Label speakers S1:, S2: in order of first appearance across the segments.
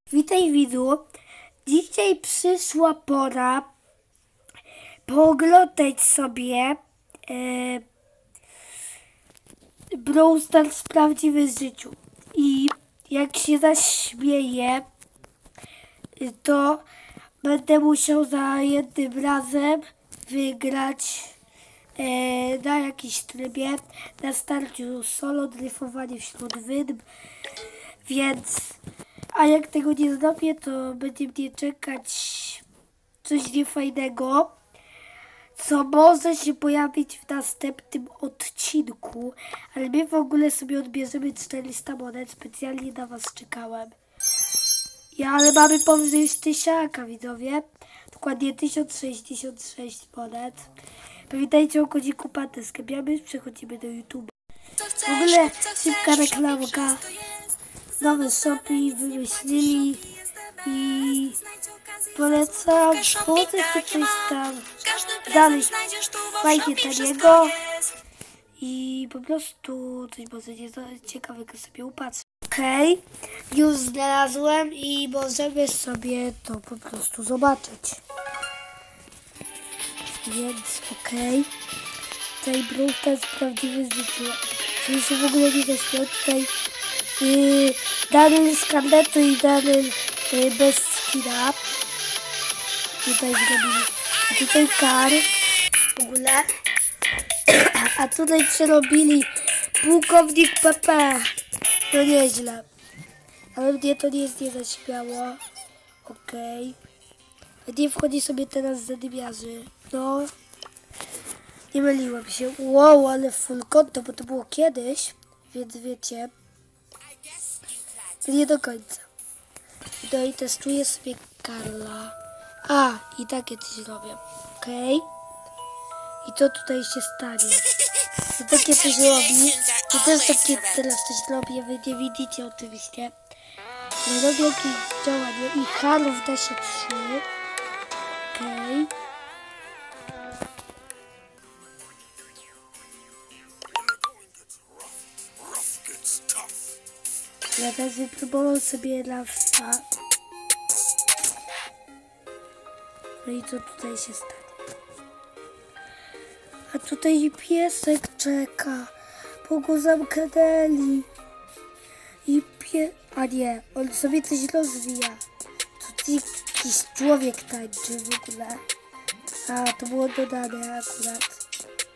S1: Witaj widzu. Dzisiaj przyszła pora pooglądać sobie Brawl Stars w prawdziwym życiu. I jak się zaśmieję, to będę musiał za jednym razem wygrać na jakimś trybie, na starciu solo, dryfowanie wśród wydm, więc a jak tego nie zrobię, to będzie mnie czekać coś niefajnego, co może się pojawić w następnym odcinku, ale my w ogóle sobie odbierzemy 400 monet, specjalnie na was czekałem. Ale mamy powyżej 1000, widzowie, dokładnie 1066 monet. Pamiętajcie o kodziku Patyskę, a my przechodzimy do YouTube. W ogóle szybka reklamka. Nowe shopy wymyślili i polecam, możecie coś tam dalej fajnie taniego i po prostu coś możecie ciekawego sobie upatrzeć. Okej, już znalazłem i możemy sobie to po prostu zobaczyć. Więc okej, tutaj Brawl Stars prawdziwy życiu, czyli się w ogóle nie zaśmiał tutaj. Daryl z karnetu i Daryl bez skina. Tutaj zrobili. A tutaj kar w ogóle. A tutaj przerobili pułkownik PP. No nieźle. Ale mnie to nie zaśmiało. Okej. Nie wchodzi sobie teraz zadymiarzy. No. Nie myliłem się. Wow, ale full konto, bo to było kiedyś. Więc wiecie. Nie do końca. No i testuję sobie Karla. I takie coś robię. Okej. I co tutaj się stanie? I takie coś robi. I też takie teraz coś robię. Wy nie widzicie oczywiście. Ale robię jakieś działanie. I Harów da się 3. Okej. Ja też wypróbował sobie lawca. No i co tutaj się stanie? A tutaj piesek czeka, bo go zamknęli. A nie, on sobie coś rozwija. Tu jakiś człowiek tańczy w ogóle. To było dodane akurat.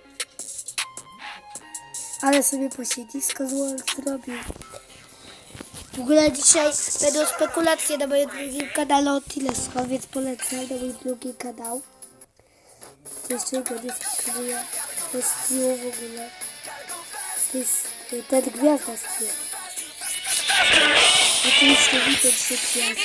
S1: Ale sobie posiedzisko zrobił. W ogóle dzisiaj będą spekulacje na moim drugim kanale o Tilesko, więc polecam na mój drugi kanał. To jeszcze go nie subskrybuję. To jest miło w ogóle. To jest ten gwiazda z tym. Oczywiście widzę się gwiazd.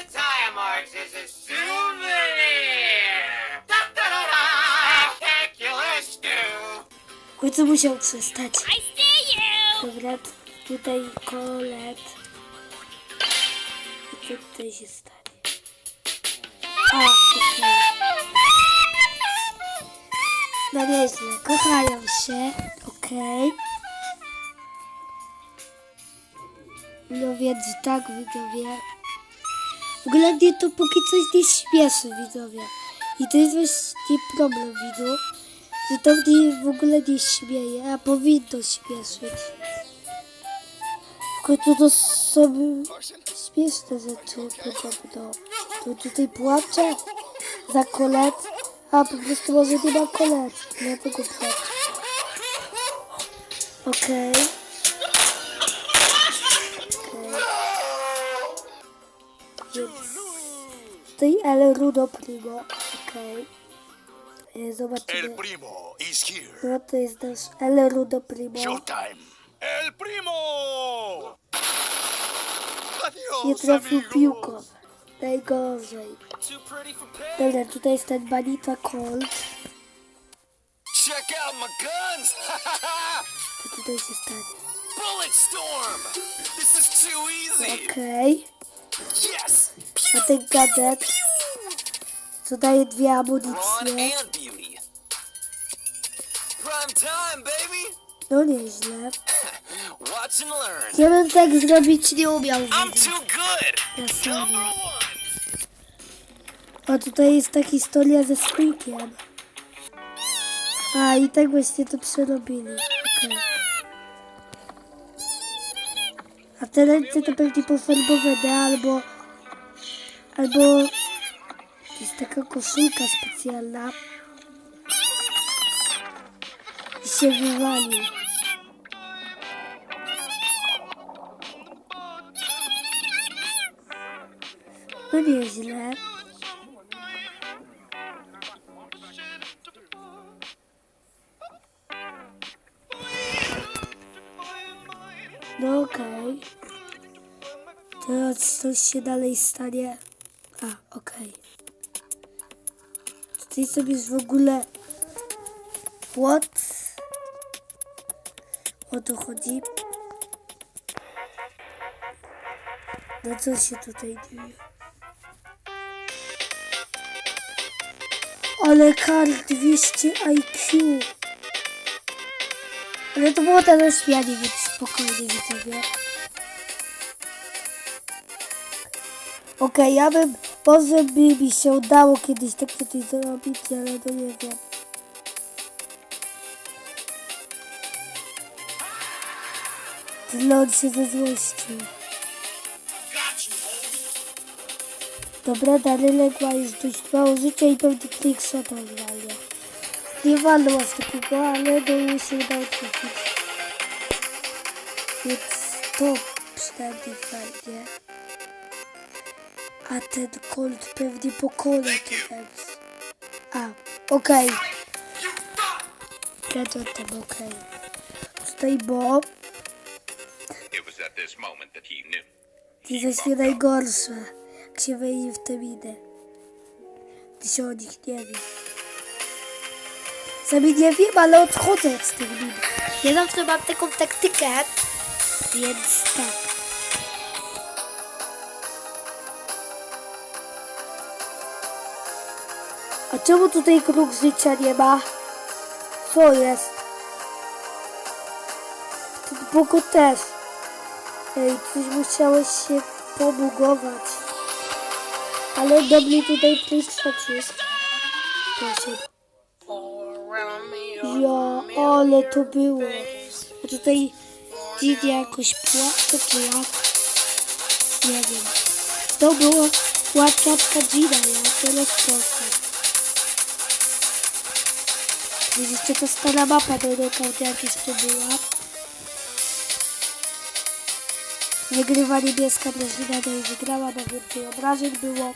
S1: W końcu musiał przestać. Dobra, tutaj Kolet. I co tutaj się stanie? Okay. No nieźle, kochają się. Okej. No więc tak, widzowie. W ogóle mnie to póki coś nie śmieszy, widzowie. I to jest właśnie problem, widzu. Że to mnie w ogóle nie śmieje, a powinno śmieszyć. W końcu to są śmieszne rzeczy podobno. To tutaj płacze za Kolet, a po prostu może nie ma Kolet, dlatego płacze. Okej. Więc tutaj El Rudo Primo. Okej. Zobaczymy. No to jest nasz El Rudo Primo.
S2: El Primo!
S1: Nie trafił piłką. Najgorzej. Dobra, tutaj jest ten Banita Colt.
S2: Check out my guns!
S1: Co tutaj się stanie?
S2: Bullet storm! This is too easy!
S1: Okej.
S2: Yes!
S1: A ten gadżet, co daje 2
S2: Ron
S1: amunicje.
S2: and Beauty. Prime time, baby!
S1: No nieźle.
S2: Watch and learn.
S1: Ja bym tak zrobić nie umiał.
S2: I'm too good.
S1: Ja
S2: Number
S1: sam.
S2: one.
S1: O, tutaj jest ta historia ze Squeakiem. A, i tak właśnie to przerobili. Okej. A te ręce to pewnie pofarbowane, albo... To jest taka koszulka specjalna. I się wywalił. No nieźle. No okej. Teraz coś się dalej stanie. A, okej. Tutaj sobie jest w ogóle... What? O to chodzi. No co się tutaj dzieje? Ale kart 200 IQ. Ale to było teraz śmianie, więc spokojnie widzowie. Okej, ja bym... Może by mi się udało kiedyś tak coś zrobić, ale no nie wiem. Tlon się ze złością. Dobra, Darylek ma już dość mało życia i pewnie trickshota zwalnia. Nie walnął z takiego, ale no mu się udało trafić. Więc to przynajmniej fajnie. A ten Colt pewnie pokona to Ems. A, okej. Gadżetem, okej. Tutaj Bo.
S3: It was at this moment that he knew.
S1: I zacznie najgorsze, jak się wejdzie w te miny. Ty się o nich nie wie. Sami nie wiem, ale odchodzę od tych min. Ja zawsze mam taką taktykę, więc tak. A czemu tutaj kruk życia nie ma? Co jest? Ten Bogo też. Ej, coś musiałeś się pobugować. Ale do mnie tutaj przyszedł. Proszę. Ja, ale to było. A tutaj dziwnie jakoś płacę, czy jak? Nie wiem. To było łatwatka Gina, ja teraz proszę. Widzicie, to stara mapa do rekord, jak jeszcze była. Wygrywa niebieska drużyna, no i wygrała, na więcej obrażeń było.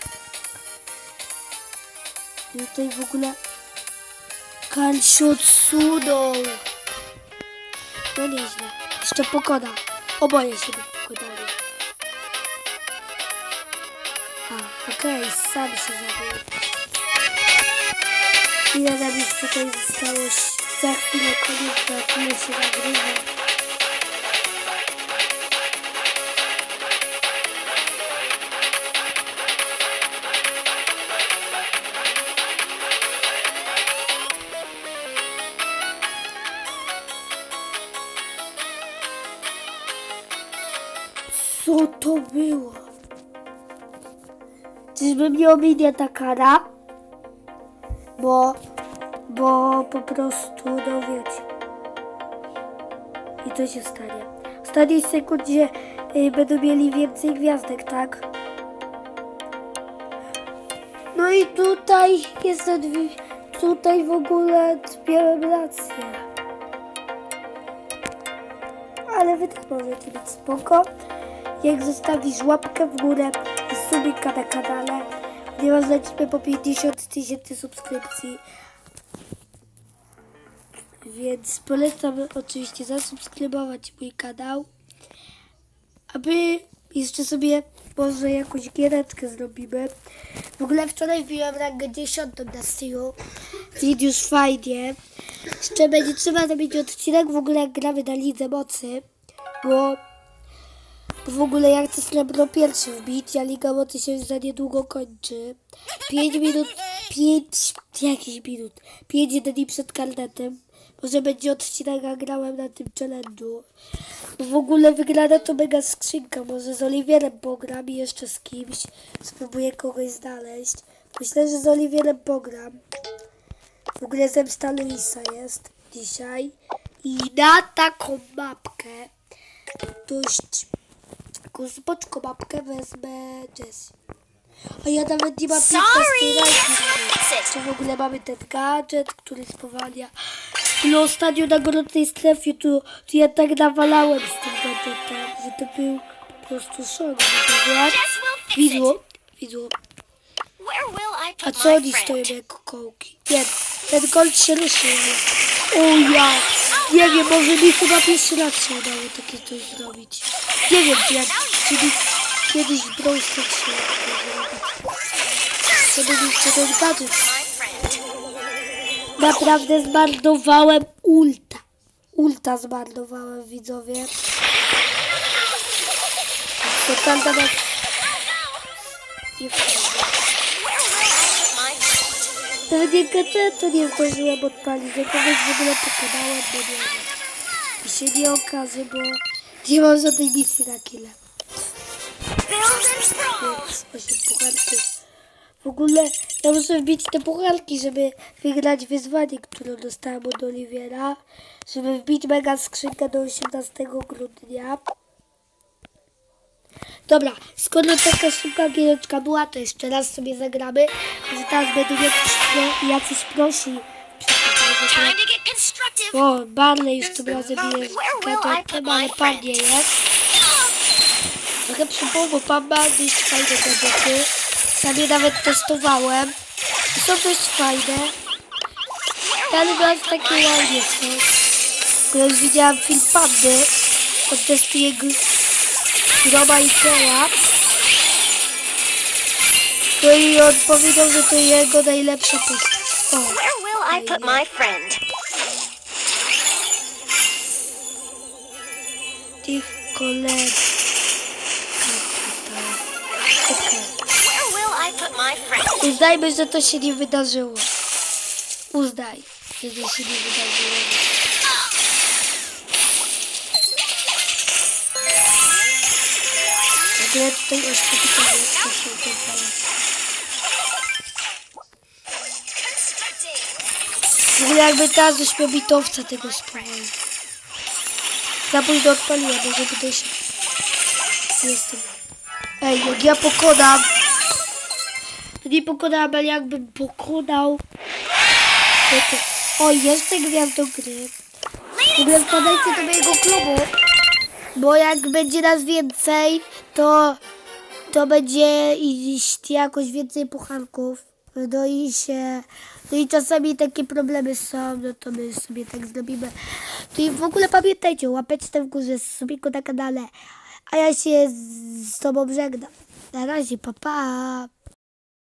S1: I tutaj w ogóle Karl się odsunął. No nieźle. Jeszcze pokona. Oboje się pokonali. A, okej, sam się zabił. Ile nam już tutaj zostało? Za chwilę koniec, za chwilę się nagrywa. Co to było? Czyżby mnie ominie ta kara? Bo po prostu, no wiecie. I co się stanie? W ostatniej sekundzie będą mieli więcej gwiazdek, tak? No i tutaj jest tutaj w ogóle miałem rację. Ale wy też możecie być spoko. Jak zostawisz łapkę w górę i subika na kanale, ponieważ lecimy po 50 000 subskrypcji. Więc polecam oczywiście zasubskrybować mój kanał, aby jeszcze sobie może jakąś giereczkę zrobimy. W ogóle wczoraj wbiłem rangę 10 na Steamu, więc już fajnie. Jeszcze będzie trzeba zrobić odcinek w ogóle jak gramy na Lidze Mocy, bo w ogóle ja chcę srebro pierwszy wbić, a Liga Mocy się za niedługo kończy. 5 dni przed karnetem. Może będzie odcinek, a grałem na tym challenge'u. Bo w ogóle wygrana to mega skrzynka. Może z Oliwierem pogram i jeszcze z kimś. Spróbuję kogoś znaleźć. Myślę, że z Oliwierem pogram. W ogóle zemsta Luisa jest dzisiaj. I na taką mapkę, dość taką spoczką mapkę, wezmę Jessie. A ja nawet nie mam 15 ranki. Czy w ogóle mamy ten gadżet, który spowalnia. No ostatnio na gorącej strefie to ja tak nawalałem z tym gadżetem, że to był po prostu szok. Widło. A co oni stoją jako kołki? Nie, ten gold się ruszył. O ja! Nie wiem, może mi chyba pierwszy raz się udało takie coś zrobić. Nie wiem, jak kiedyś w Brawl Stars się udało zrobić. To był jeszcze ten gadżet. Naprawdę zmarnowałem ulta. Ulta zmarnowałem, widzowie. Totalna nas... Nie wchodzę. Nawet nie gadżetu nie zdążyłem odpalić, że kogoś w ogóle pokonałem, bo nie wiem. I się nie okaże, bo nie mam żadnej misji na killa. Więc 8 pucharków. W ogóle ja muszę wbić te pucharki, żeby wygrać wyzwanie, które dostałem od Oliwiera. Żeby wbić mega skrzynkę do 18 grudnia. Dobra, skoro taka szybka giereczka była, to jeszcze raz sobie zagramy. Że teraz będą jacyś prosi. O, Barley już tym razem jest gadżetem, ale pan nie jest. Trochę przypomnę, pan ma dość fajne gadżety. Sam je nawet testowałem. I są dość fajne. Ale teraz takie ładnie są. Ja już widziałam film Pandy. On testuje Groma i Koła. No i on powiedział, że to jego najlepsza postać. O, tych kolegów. Uznajmy, że to się nie wydarzyło. Uznaj, że to się nie wydarzyło. W ogóle tutaj oświetliłem, co się wydarzyło. W ogóle jakby teraz już miał bitowca tego sprawia. Za późno odpaliłem, bo żeby to się... Jestem. Ej, jak ja pokonam... To nie pokonałem, ale jakbym pokonał... O, jeszcze gwiazdo gry. W ogóle wpadajcie do mojego klubu. Bo jak będzie nas więcej, to będzie iść jakoś więcej pucharków. No i czasami takie problemy są, no to my sobie tak zrobimy. To i w ogóle pamiętajcie, łapeczkę w górze, subiku na kanale. A ja się z tobą żegnam. Na razie, pa pa.